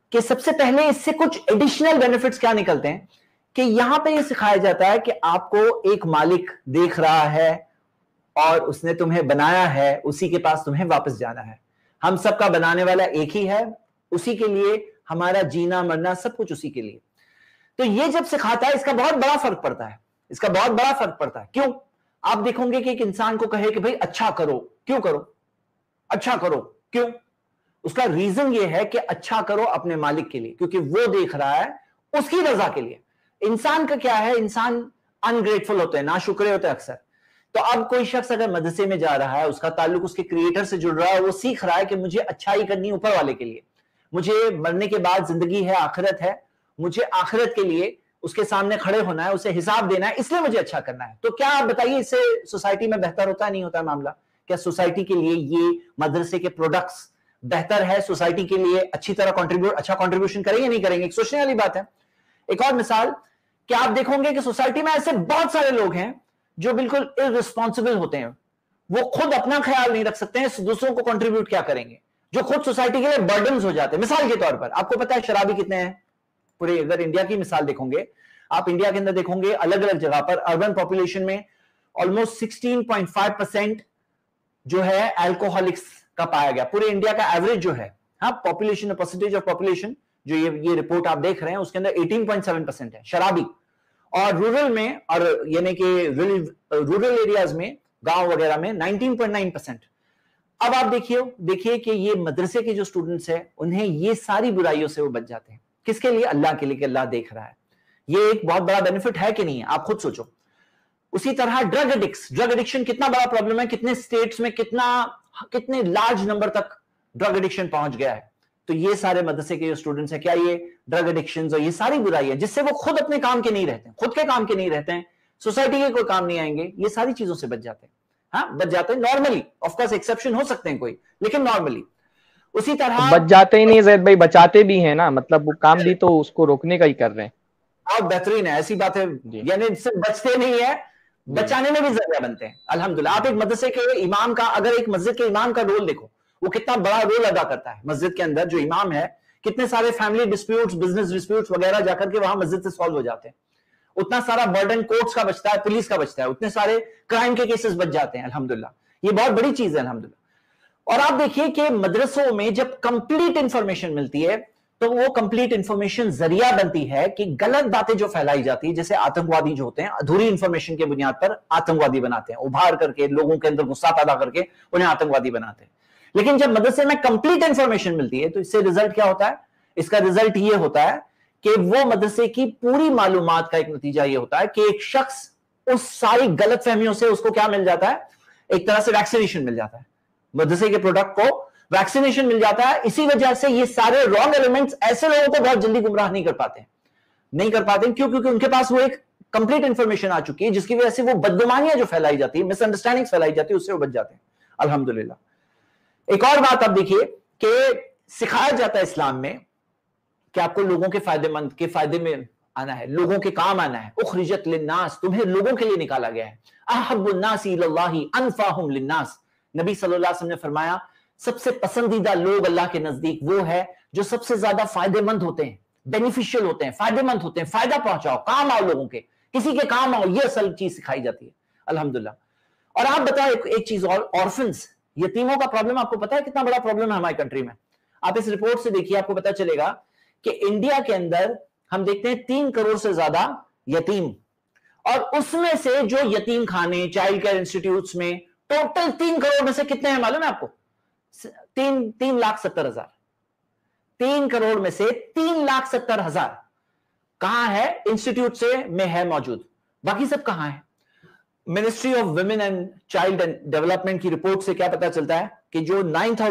कि सबसे पहले इससे कुछ एडिशनल बेनिफिट्स क्या निकलते हैं कि यहां पे ये सिखाया जाता है कि आपको एक मालिक देख रहा है और उसने तुम्हें बनाया है, उसी के पास तुम्हें वापस जाना है। हम सबका बनाने वाला एक ही है, उसी के लिए हमारा जीना मरना सब कुछ उसी के लिए। तो ये जब सिखाता है इसका बहुत बड़ा फर्क पड़ता है, इसका बहुत बड़ा फर्क पड़ता है। क्यों? आप देखोगे कि एक इंसान को कहे कि भाई अच्छा करो, क्यों करो? अच्छा करो क्यों? उसका रीजन ये है कि अच्छा करो अपने मालिक के लिए, क्योंकि वो देख रहा है उसकी रजा के लिए। इंसान का क्या है, इंसान अनग्रेटफुल होते हैं, नाशुक्रे होते हैं अक्सर। तो अब कोई शख्स अगर मदरसे में जा रहा है, उसका ताल्लुक उसके क्रिएटर से जुड़ रहा है, वो सीख रहा है कि मुझे अच्छाई करनी ऊपर वाले के लिए, मुझे मरने के बाद जिंदगी है, आखिरत है, मुझे आखिरत के लिए उसके सामने खड़े होना है, उसे हिसाब देना है, इसलिए मुझे अच्छा करना है। तो क्या आप बताइए इससे सोसाइटी में बेहतर होता है नहीं होता मामला? क्या सोसाइटी के लिए ये मदरसे के प्रोडक्ट्स बेहतर है, सोसाइटी के लिए अच्छी तरह अच्छा कंट्रीब्यूशन करेंगे नहीं करेंगे? एक सोचने वाली बात है। एक और मिसाल, क्या आप देखोगे कि सोसाइटी में ऐसे बहुत सारे लोग हैं जो बिल्कुल इररिस्पॉन्सिबल होते हैं, वो खुद अपना ख्याल नहीं रख सकते हैं, दूसरों को कंट्रीब्यूट क्या करेंगे, जो खुद सोसाइटी के लिए बर्डन्स हो जाते हैं। मिसाल के तौर पर आपको पता है शराबी कितने हैं पूरे, अगर इंडिया की मिसाल देखोगे आप, इंडिया के अंदर देखोगे अलग अलग जगह पर अर्बन पॉपुलेशन में ऑलमोस्ट 16.5% जो है अल्कोहलिक्स का पाया गया। पूरे इंडिया का एवरेज जो है, हाँ, पॉपुलेशन परसेंटेज ऑफ पॉपुलेशन जो ये रिपोर्ट आप देख रहे हैं उसके अंदर 18.7% है शराबी। और रूरल में, और यानी कि रूरल एरियाज में, गांव वगैरह में 19.9%। अब आप देखिए कि ये मदरसे के जो स्टूडेंट्स हैं उन्हें ये सारी बुराइयों से वो बच जाते हैं। किसके लिए? अल्लाह के लिए, कि अल्लाह देख रहा है। ये एक बहुत बड़ा बेनिफिट है कि नहीं है? आप खुद सोचो। उसी तरह ड्रग एडिक्शन कितना बड़ा प्रॉब्लम है, कितने स्टेट्स में कितने लार्ज नंबर तक ड्रग एडिक्शन पहुंच गया है। तो ये सारे मदरसे के जो स्टूडेंट्स हैं, क्या ये ड्रग एडिक्शन और ये सारी बुराई है जिससे वो खुद अपने काम के नहीं रहते हैं, खुद के काम के नहीं रहते हैं, सोसाइटी के कोई काम नहीं आएंगे, ये सारी चीजों से बच जाते हैं। हाँ, बच जाते हैं नॉर्मली, ऑफकोर्स एक्सेप्शन हो सकते हैं कोई, लेकिन नॉर्मली। उसी तरह बच जाते ही नहीं जैद भाई, बचाते भी हैं ना, मतलब वो काम भी तो उसको रोकने का ही कर रहे हैं। बहुत बेहतरीन है, ऐसी बात है, यानी सिर्फ बचते नहीं है, बचाने में भी जरिया बनते हैं। अल्हम्दुलिल्लाह। आप एक मदरसे के इमाम का, अगर एक मस्जिद के इमाम का रोल देखो, वो कितना बड़ा रोल अदा करता है मस्जिद के अंदर। जो इमाम है, कितने सारे फैमिली डिस्प्यूट्स, बिजनेस डिस्प्यूट्स वगैरह जाकर के वहां मस्जिद से सॉल्व हो जाते हैं। उतना सारा बर्डन कोर्ट्स का बचता है, पुलिस का बचता है, उतने सारे क्राइम के केसेस बच जाते हैं अल्हम्दुलिल्लाह। ये बहुत बड़ी चीज है अल्हम्दुलिल्लाह। और आप देखिए कि मदरसों में जब कंप्लीट इंफॉर्मेशन मिलती है तो वो कंप्लीट इंफॉर्मेशन जरिया बनती है कि गलत बातें जो फैलाई जाती है, जैसे आतंकवादी जो होते हैं अधूरी इंफॉर्मेशन के बुनियाद पर आतंकवादी बनाते हैं, उभार करके लोगों के अंदर गुस्सा पैदा करके उन्हें आतंकवादी बनाते हैं। लेकिन जब मदरसे में कंप्लीट इंफॉर्मेशन मिलती है तो इससे रिजल्ट क्या होता है? इसका रिजल्ट ये होता है कि वो मदरसे की पूरी मालूमात का एक नतीजा ये होता है कि एक शख्स उस सारी गलत फहमियों से उसको क्या मिल जाता है? एक तरह से वैक्सीनेशन मिल जाता है, मदरसे के प्रोडक्ट को वैक्सीनेशन मिल जाता है। इसी वजह से ये सारे रॉन्ग एलिमेंट्स ऐसे लोगों को बहुत जल्दी गुमराह नहीं कर पाते क्यों? क्योंकि उनके पास वो एक कंप्लीट इंफॉर्मेशन आ चुकी है, जिसकी वजह से वो बदगुमानियां जो फैलाई जाती है, मिसअंडरस्टैंडिंग फैलाई जाती है, उससे वो बच जाते हैं अल्हम्दुलिल्लाह। एक और बात आप देखिए कि सिखाया जाता है इस्लाम में कि आपको लोगों के फायदे में आना है, लोगों के काम आना है। उखरिजत लिन्नास, तुम्हें लोगों के लिए निकाला गया है। अहब्बुन नासी इलल्लाहि अनफाहुम लिन्नास, नबी सल्लल्लाहु अलैहि वसल्लम ने फरमाया सबसे पसंदीदा लोग अल्लाह के नजदीक वो है जो सबसे ज्यादा फायदेमंद होते हैं, बेनिफिशियल होते हैं, फायदेमंद होते हैं, फायदा पहुंचाओ, काम आओ लोगों के, किसी के काम आओ, ये असल चीज सिखाई जाती है अल्हम्दुलिल्लाह। और आप बताओ एक चीज और, ऑर्फन्स, यतीमों का प्रॉब्लम आपको पता है कितना बड़ा प्रॉब्लम है हमारी कंट्री में? आप इस रिपोर्ट से देखिए, आपको पता चलेगा कि इंडिया के अंदर हम देखते हैं 3 करोड़ से ज्यादा यतीम, और उसमें से जो यतीम खाने, चाइल्ड केयर इंस्टीट्यूट्स में टोटल 3 करोड़ में से कितने हैं मालूम है आपको? 3,70,000। 3 करोड़ में से 3,70,000 कहां है? इंस्टीट्यूट से में है मौजूद, बाकी सब कहां है? Ministry of women and child development की रिपोर्ट से क्या पता चलता है कि जो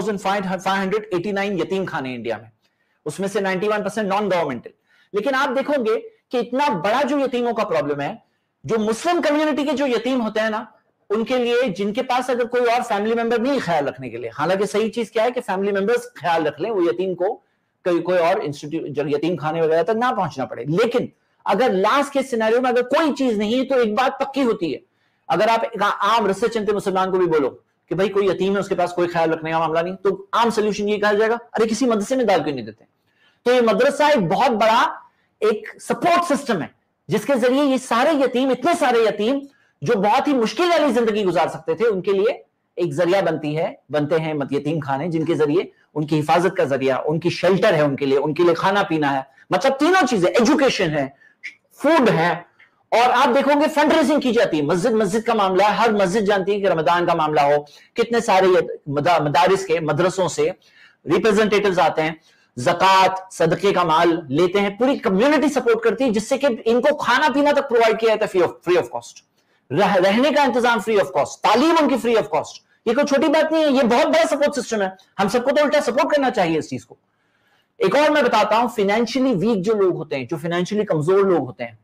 9,589 यतीम खाने इंडिया में, उसमें से 91% नॉन गवर्नमेंटल। लेकिन आप देखोगे कि इतना बड़ा जो यतीमों का प्रॉब्लम है, जो मुस्लिम कम्युनिटी के जो यतीम होते हैं ना, उनके लिए, जिनके पास अगर कोई और फैमिली मेंबर नहीं ख्याल रखने के लिए, हालांकि सही चीज क्या है कि फैमिली मेंबर्स ख्याल रख लें, वो यतीम को कोई और इंस्टीट्यूट, यतीम खाने वगैरह तक ना पहुंचना पड़े। लेकिन अगर लास्ट के सिनेरियो में अगर कोई चीज नहीं है तो एक बात पक्की होती है, अगर आप आम रस्से चलते मुसलमान को भी बोलो कि भाई कोई यतीम है, उसके पास कोई ख्याल रखने का मामला नहीं, तो आम सोल्यूशन ये कहा जाएगा, अरे किसी मदरसे में डाल क्यों नहीं देते? तो ये मदरसा एक बहुत बड़ा एक सपोर्ट सिस्टम है जिसके जरिए ये सारे यतीम, इतने सारे यतीम जो बहुत ही मुश्किल वाली जिंदगी गुजार सकते थे, उनके लिए एक जरिया बनते हैं यतीम खाने, जिनके जरिए उनकी हिफाजत का जरिया, उनकी शेल्टर है, उनके लिए खाना पीना है, मतलब तीनों चीजें, एजुकेशन है, फूड है। और आप देखोगे फंड रेजिंग की जाती है, मस्जिद का मामला है, हर मस्जिद जानती है कि रमजान का मामला हो, कितने सारे मदारिस के, मदरसों से रिप्रेजेंटेटिव्स आते हैं, ज़कात सदके का माल लेते हैं, पूरी कम्युनिटी सपोर्ट करती है जिससे कि इनको खाना पीना तक प्रोवाइड किया जाता है फ्री ऑफ कॉस्ट, रहने का इंतजाम फ्री ऑफ कॉस्ट, तालीम उनकी फ्री ऑफ कॉस्ट। ये कोई छोटी बात नहीं है, ये बहुत बड़ा सपोर्ट सिस्टम है। हम सबको तो उल्टा सपोर्ट करना चाहिए इस चीज को। एक और मैं बताता हूं, फाइनेंशियली वीक जो लोग होते हैं, जो फाइनेंशियली कमजोर लोग होते हैं,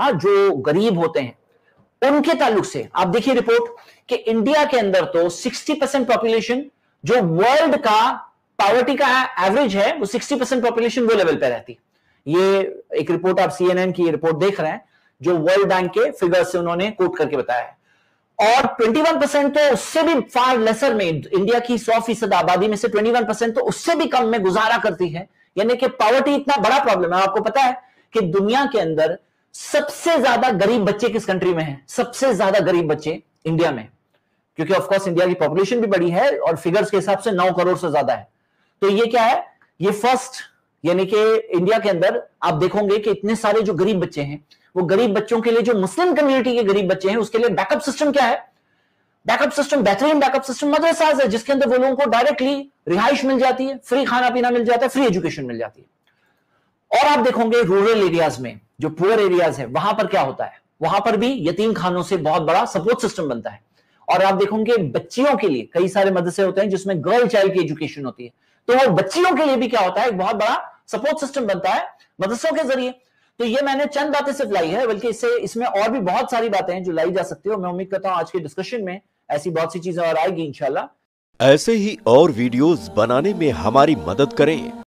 जो गरीब होते हैं, उनके ताल्लुक से आप देखिए रिपोर्ट कि इंडिया के अंदर तो 60% पॉपुलेशन, जो वर्ल्ड का पॉवर्टी का एवरेज है, वो 60% पॉपुलेशन वो लेवल पे रहती है। ये एक रिपोर्ट, आप CNN की रिपोर्ट देख रहे हैं, जो वर्ल्ड बैंक के फिगर से उन्होंने कोट करके बताया है। और 21% तो उससे भी फार लेसर में, इंडिया की 100% आबादी में से 21% तो उससे भी कम में गुजारा करती है। यानी कि पॉवर्टी इतना बड़ा प्रॉब्लम है। आपको पता है कि दुनिया के अंदर सबसे ज्यादा गरीब बच्चे किस कंट्री में हैं? सबसे ज्यादा गरीब बच्चे इंडिया में, क्योंकि ऑफकोर्स इंडिया की पॉपुलेशन भी बड़ी है और फिगर्स के हिसाब से 9 करोड़ से ज्यादा है। तो ये क्या है? ये फर्स्ट, यानी कि इंडिया के अंदर आप देखोगे कि इतने सारे जो गरीब बच्चे हैं, वो गरीब बच्चों के लिए, जो मुस्लिम कम्युनिटी के गरीब बच्चे हैं, उसके लिए बैकअप सिस्टम क्या है? बैकअप सिस्टम, बेहतरीन बैकअप सिस्टम मदरसाज है, जिसके अंदर वो लोगों को डायरेक्टली रिहाइश मिल जाती है, फ्री खाना पीना मिल जाता है, फ्री एजुकेशन मिल जाती है। और आप देखोगे रूरल एरियाज में, जो पुअर एरियाज है, वहां पर क्या होता है? वहां पर भी यतीम खानों से बहुत बड़ा सपोर्ट सिस्टम बनता है। और आप देखोगे बच्चियों के लिए कई सारे मदरसे होते हैं जिसमें गर्ल चाइल्ड की एजुकेशन होती है, तो वो बच्चियों के लिए भी क्या होता है? एक बहुत बड़ा सपोर्ट सिस्टम बनता है मदरसों के जरिए। तो ये मैंने चंद बातें सिर्फ लाई है, बल्कि इसमें और भी बहुत सारी बातें हैं जो लाई जा सकती है। और मैं उम्मीद करता हूं आज के डिस्कशन में ऐसी बहुत सी चीजें और आएगी इंशाल्लाह। ऐसे ही और वीडियोस बनाने में हमारी मदद करें।